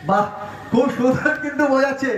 বাহ, খুব সুন্দর কিন্তু বোঝাচ্ছে।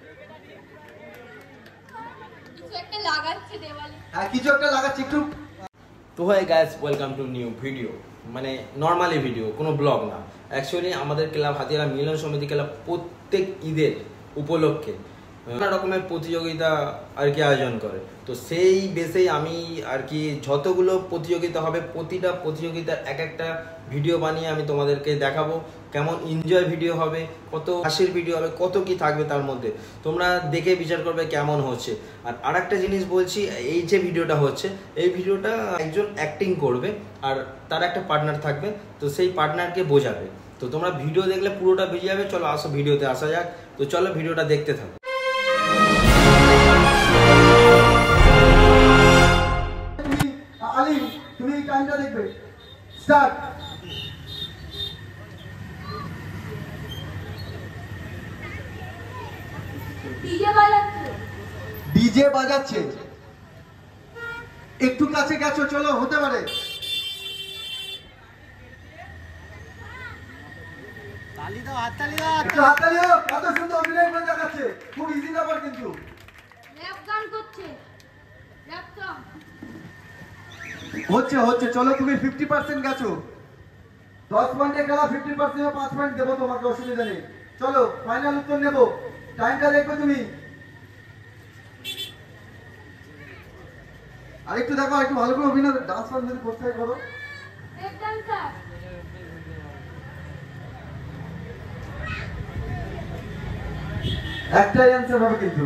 কিছু একটা লাগাচ্ছে দেওয়ালে। হ্যাঁ, কিছু একটা লাগাচ্ছে একটু। তো হয় guys, welcome to new video. মানে নর্মালি ভিডিও, কোনো ব্লগ না। অ্যাকচুয়ালি আমাদের ক্লাব হাতিয়ারা মিলন সমিতি ক্লাব প্রত্যেক ঈদের উপলক্ষে নানা রকমের প্রতিযোগিতা আর কি আয়োজন করে। তো সেই বেসেই আমি আর কি যতগুলো প্রতিযোগিতা হবে প্রতিটা প্রতিযোগিতার এক একটা ভিডিও বানিয়ে আমি তোমাদেরকে দেখাবো। কেমন এনজয় ভিডিও হবে, কত হাসির ভিডিও হবে, কত কি থাকবে তার মধ্যে, তোমরা দেখে বিচার করবে কেমন হচ্ছে। আর আরেকটা জিনিস বলছি, এই যে ভিডিওটা হচ্ছে এই ভিডিওটা একজন অ্যাক্টিং করবে আর তার একটা পার্টনার থাকবে, তো সেই পার্টনারকে বোঝাবে। তো তোমরা ভিডিও দেখলে পুরোটা বেরিয়ে যাবে। চলো আসো ভিডিওতে আসা যাক। তো চলো ভিডিওটা দেখতে থাকো। আলিম, তুমি টাইমটা দেখবে। স্টার্ট। ডিজে বাজাচ্ছে। একটু কাছে গেছো, চলো হতে পারে। একটু হাততালি দাও। কত সুন্দর অভিনয় করে দেখাচ্ছে। খুব ইজি ব্যাপার কিন্তু। র‍্যাপ গান করছে, র‍্যাপ সং হচ্ছে হচ্ছে। চলো তুমি 50% গেছো। 10 পয়েন্টের খেলা 50% 5 পয়েন্ট দেবো তোমাকে, অসুবিধা নেই। চলো ফাইনাল উত্তর নেব। টাইমটা দেখো তুমি। আর একটু দেখো, একটু ভালো করে অভিনয় ডান্স ফান্স যদি করতে হয় করো। এক ডান্সার একটাই অ্যান্সার হবে কিন্তু।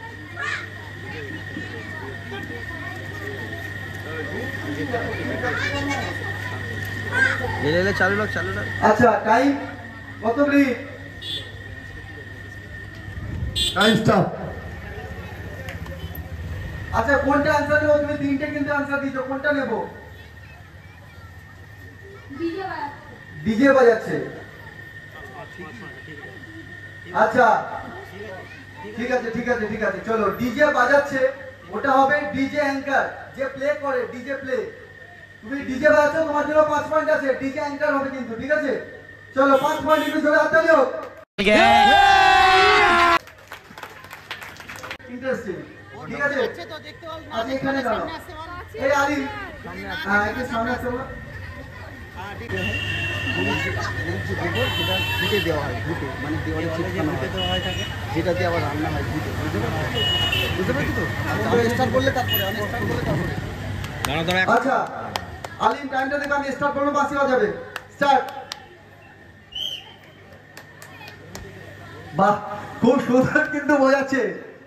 চালু রাখ, চালু রাখ। আচ্ছা, টাইম কত মিনিট? Time stop. আচ্ছা, কোনটা অ্যান্সার নেবো? তুমি তিনটে কিন্তু অ্যান্সার দিয়েছো, কোনটা নেবো? ডিজে বাজাচ্ছে। ডিজে বাজাচ্ছে। আচ্ছা ঠিক আছে ঠিক আছে ঠিক আছে, চলো ডিজে বাজাচ্ছে। ওটা হবে ডিজে অ্যাঙ্কার, যে প্লে করে ডিজে প্লে। তুমি ডিজে বাজাচ্ছো, তোমার জন্য 5 পয়েন্ট আছে। ডিজে অ্যাঙ্কার হবে কিন্তু, ঠিক আছে? চলো 5 পয়েন্ট একটু ধরে হাততালি হোক। ইন্টারেস্টিং, ঠিক আছে? আচ্ছা এখানে দাঁড়াও। এই আলিম, হ্যাঁ একটু সামনে আসো। ঘুটে দেওয়া হয়, ঘুটে মানে দেওয়ালে চিপকানো হয়, যেটাতে আবার রান্না হয় ঘুটে। বুঝতে পারছি তো? স্টার্ট করলে তারপরে আচ্ছা আলিম, টাইমটা দেখো। আমি স্টার্ট করবো, বাঁশি বাজাবে। স্টার্ট। বাহ, খুব সুন্দর কিন্তু বোঝাচ্ছে।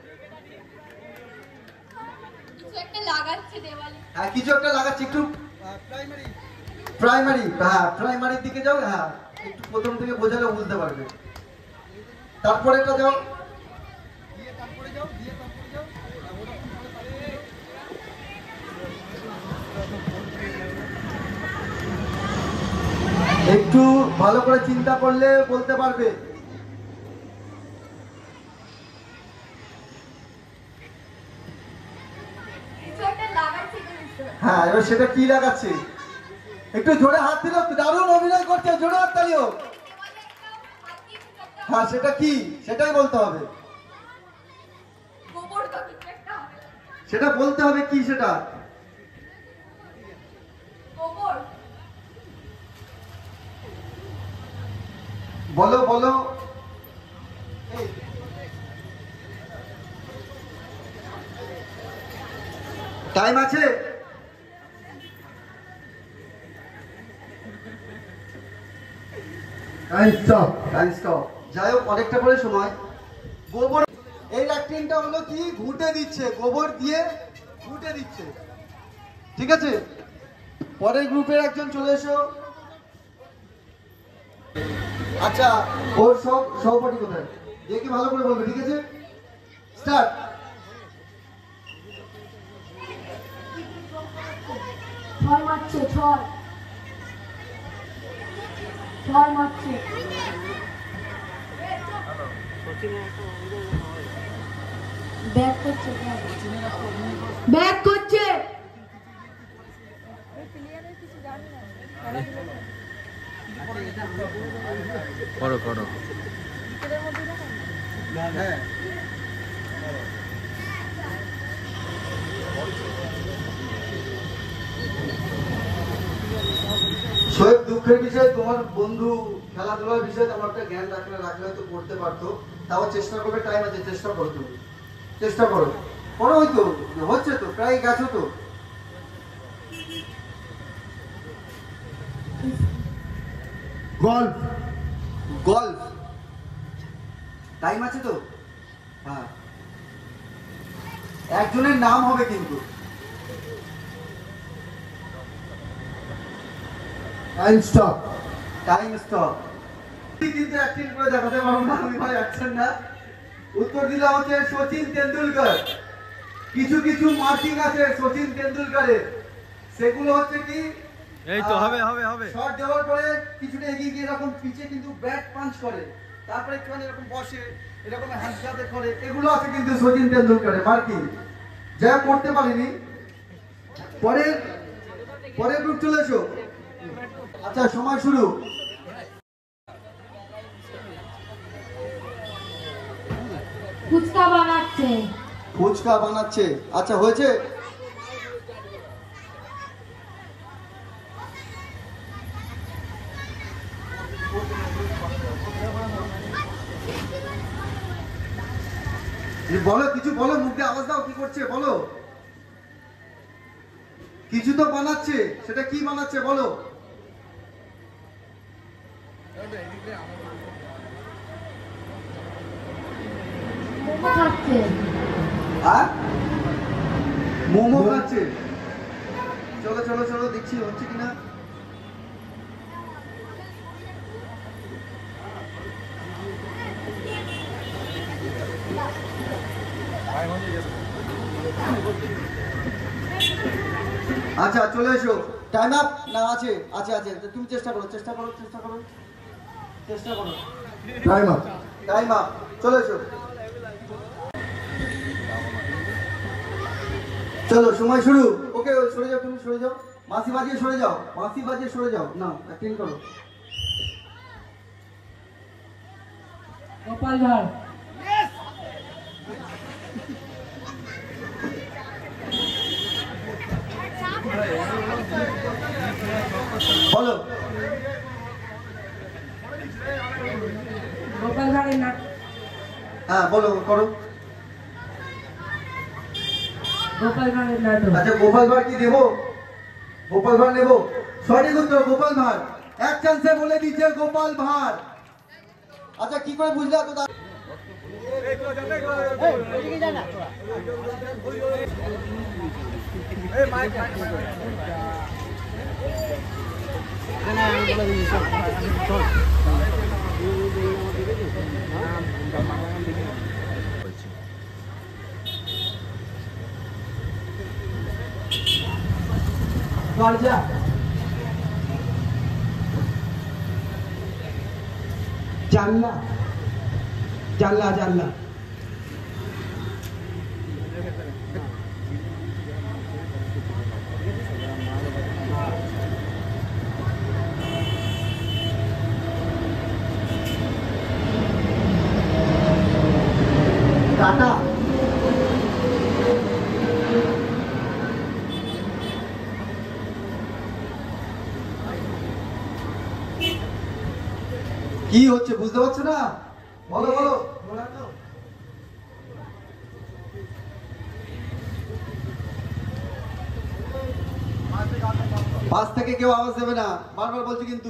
কিছু একটা লাগাচ্ছে দেওয়ালে। হ্যাঁ, কিছু একটা লাগাচ্ছে একটু। প্রাইমারি, হ্যাঁ প্রাইমারির দিকে যাও। হ্যাঁ, একটু প্রথম থেকে বোঝালে বুঝতে পারবে। তারপরে এটা যাও। একটু ভালো করে চিন্তা করলে বলতে পারবে। কিছু একটা লাগাচ্ছে কিন্তু। হ্যাঁ, এবার সেটা কি লাগাচ্ছে? একটু জোরে হাত দিল। দারুণ অভিনয় করছে, জোরে হাত তালিও। হ্যাঁ, সেটা কি সেটাই বলতে হবে। গোবর তো কিছু একটা হবে। সেটা বলতে হবে কি সেটা। গোবর। বলো বলো। টাইম আছে? Time stop, time stop. যাই হোক, অনেকটা করে সময়। গোবর, এই অ্যাক্টিংটা হলো কি, ঘুটে দিচ্ছে, গোবর দিয়ে ঘুটে দিচ্ছে, ঠিক আছে? পরের গ্রুপের একজন চলে এসো। আচ্ছা, ওর সহপাঠী কোথায়? দেখে ভালো করে বলবে, ঠিক আছে? স্টার্ট। ছয় মারছে, ছয় ছয় মারছে। ব্যাক করছে, ব্যাক করছে। করো করো। হ্যাঁ শোয়েব, দুঃখের বিষয় তোমার বন্ধু খেলাধুলার বিষয়ে তোমার একটা জ্ঞান রাখলে হয়তো করতে পারতো। তাও চেষ্টা করবে, টাইম আছে, চেষ্টা করো তুমি, চেষ্টা করো, করো। ওই তো হচ্ছে তো, প্রায় গেছো তো। গল্ফ, গল্ফ, টাইম আছে তো? হ্যাঁ, একজনের নাম হবে কিন্তু। Time stop, time stop. কিন্তু অ্যাকশন করে দেখাতে পারবো না আমি ভাই, অ্যাকশন না। উত্তর দিলাম হচ্ছে সচিন তেন্ডুলকর। কিছু কিছু মার্কিং আছে সচিন তেন্ডুলকরের, সেগুলো হচ্ছে কি এই তো হবে হবে হবে শট দেওয়ার পরে কিছুটা এগিয়ে গিয়ে এরকম পিছে কিন্তু ব্যাট পাঞ্চ করে, তারপরে একটুখানি এরকম বসে এরকম হ্যান্ডশটে করে, এগুলো আছে কিন্তু সচিন তেন্ডুলকরের মার্কিং, যা করতে পারিনি। পরের গ্রুপ চলে এসো। আচ্ছা, সময় শুরু। ফুচকা বানাচ্ছে। ফুচকা বানাচ্ছে, আচ্ছা হয়েছে। বলো, কিছু বলো, মুখে আওয়াজ দাও, কি করছে বলো। কিছু তো বানাচ্ছে, সেটা কি বানাচ্ছে বলো। মোমো খাচ্ছে। হ্যাঁ, মোমো খাচ্ছে। চলো চলো চলো, দেখছি হচ্ছে কিনা। আচ্ছা চলে এসো, টাইম আপ না আছে? আছে আছে, তুমি চেষ্টা করো, চেষ্টা করো, চেষ্টা করো, চেষ্টা করো। টাইম আপ, টাইম আপ, চলে এসো। চলো, সময় শুরু। ওকে, সরে যাও, তুমি সরে যাও, বাঁশি বাজিয়ে সরে যাও, বাঁশি বাজিয়ে সরে যাও। না, অ্যাক্টিং করো। গোপাল ভাঁড়। বলো। গোপাল ভাঁড়ের নাটক। হ্যাঁ বলো, করো। গোপাল ভাঁড়ের নাটক। আচ্ছা, গোপাল ভাঁড় কি দেবো? গোপাল ভাঁড় নেবো? সঠিক উত্তর গোপাল ভাঁড়। এক চান্সে বলে দিচ্ছে গোপাল ভাঁড়। আচ্ছা, কি করে বুঝলে এত? দরজা, জানলা, জানলা, জানলা, টাটা, কি হচ্ছে বুঝতে পারছো না? বলো বলো। পাশ থেকে কেউ আওয়াজ দেবে না, বারবার বলছি কিন্তু।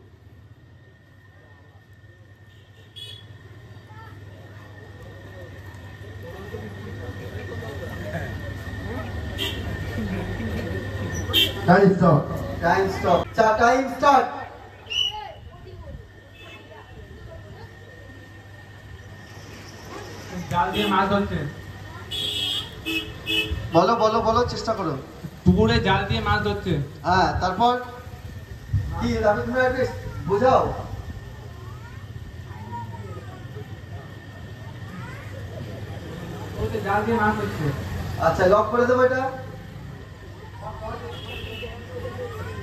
Time stop, time stop, time start. জাল দিয়ে মাছ ধরছে। বলো বলো বলো, চেষ্টা করো। পুকুরে জাল দিয়ে মাছ ধরছে। হ্যাঁ, তারপর কি? তারপর তুমি একটু বোঝাও। জাল দিয়ে মাছ ধরছে। আচ্ছা, লক করে দেবো এটা।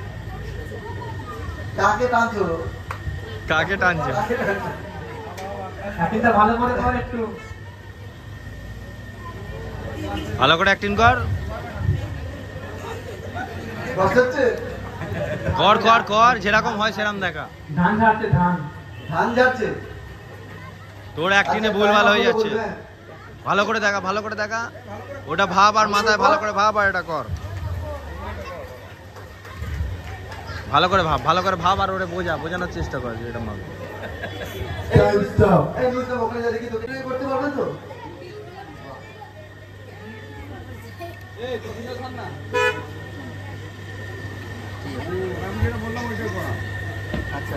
কাকে টানছো? কাকে টানছে? কাকে টানছো? অ্যাক্টিংটা ভালো করে কর একটু। ভালো করে অ্যাক্টিং কর। বসাচ্ছে কর কর কর, যেরকম হয় সেরকম দেখা। ধান ঝাড়ছে ধান। ধান যাচ্ছে। তোর অ্যাক্টিং এ ভুল ভালো হয়ে যাচ্ছে। ভালো করে দেখা, ভালো করে দেখা। ওটা ভাব আর মাথায় ভালো করে ভাব আর এটা কর। ভালো করে ভাব, ভালো করে ভাব আর ওরে বোঝানোর চেষ্টা কর যে এটা মারবে। এই মুস্তাফ ওখানে যা দেখি তোকে ট্রাই করতে পারবে তো? আচ্ছা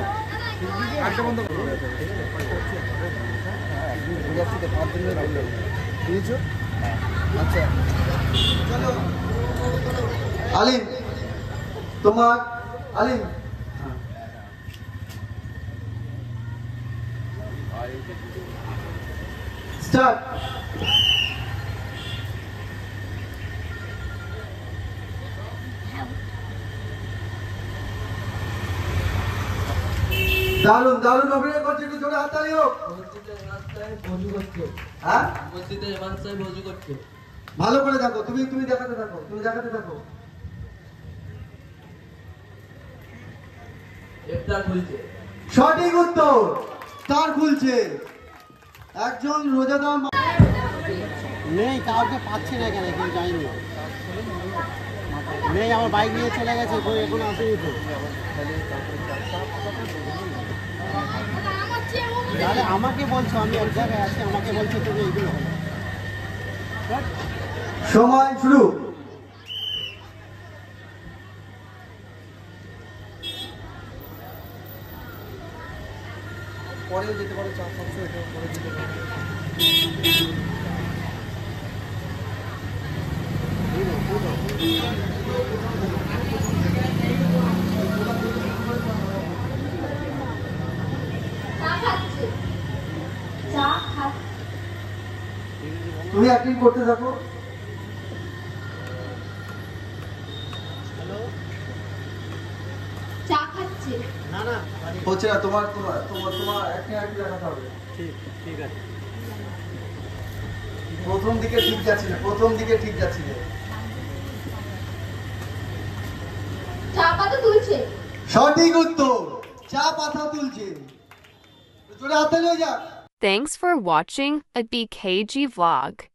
বুঝেছো? আচ্ছা চলো আলিম, তোমার আলিম স্টার্ট। দারুন দারুন অভিনয় করছে, একটু জোরে হাততালি হোক। হ্যাঁ ভালো করে দেখো, তুমি দেখাতে থাকো, তুমি দেখাতে থাকো। সঠিক উত্তর, স্টার খুলছে। একজন রোজাদার নেই, কাউকে পাচ্ছি না এখানে, কেউ যায়নি। নেই, আমার বাইক নিয়ে চলে গেছে, কেউ এখন আসেনি তো। তাহলে আমাকে বলছো, আমি এক জায়গায় আছি, আমাকে বলছো তুমি এইগুলো হলো। সময় শুরু। পরেও যেতে পারো, 4-500 এটা পরে যেতে পারো। তুমি অ্যাক্টিং করতে থাকো। চা খাচ্ছে। না না, হচ্ছে না, তোমার তোমার তোমার তোমার অ্যাক্টিং একটু দেখাতে হবে। ঠিক ঠিক আছে। প্রথম দিকে ঠিক যাচ্ছিলে, প্রথম দিকে ঠিক যাচ্ছিলে। চা পাতা তুলছে। সঠিক উত্তর, চা পাতা তুলছে। জোরে হাততালি হয়ে যাক। Thanks for watching a BKG vlog.